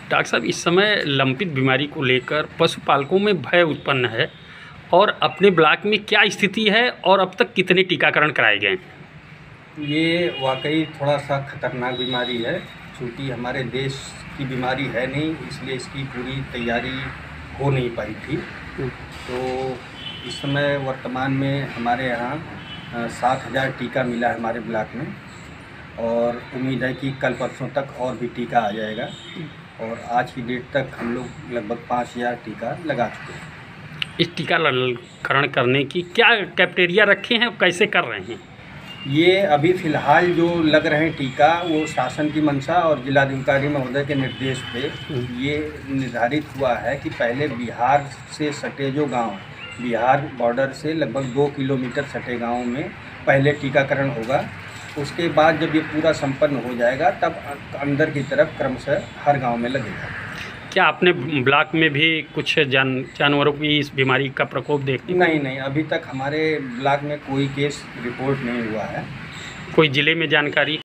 Doctor साहब, इस समय लंपित बीमारी को लेकर पशुपालकों में भय उत्पन्न है और अपने ब्लॉक में क्या स्थिति है और अब तक कितने टीकाकरण कराए गए? ये वाकई थोड़ा सा खतरनाक बीमारी है। चूँकि हमारे देश की बीमारी है नहीं, इसलिए इसकी पूरी तैयारी हो नहीं पाई थी। तो इस समय वर्तमान में हमारे यहाँ 7,000 टीका मिला है हमारे ब्लॉक में, और उम्मीद है कि कल परसों तक और भी टीका आ जाएगा। और आज की डेट तक हम लोग लगभग 5,000 टीका लगा चुके हैं। इस टीकाकरण करने की क्या क्राइटेरिया रखे हैं और कैसे कर रहे हैं? ये अभी फ़िलहाल जो लग रहे हैं टीका, वो शासन की मंशा और जिलाधिकारी महोदय के निर्देश पे ये निर्धारित हुआ है कि पहले बिहार से सटे जो गांव, बिहार बॉर्डर से लगभग 2 किलोमीटर सटे गाँव में पहले टीकाकरण होगा। उसके बाद जब ये पूरा संपन्न हो जाएगा तब अंदर की तरफ क्रमशः हर गांव में लगेगा। क्या आपने ब्लॉक में भी कुछ जानवरों की इस बीमारी का प्रकोप देखने? नहीं, अभी तक हमारे ब्लॉक में कोई केस रिपोर्ट नहीं हुआ है। कोई ज़िले में जानकारी?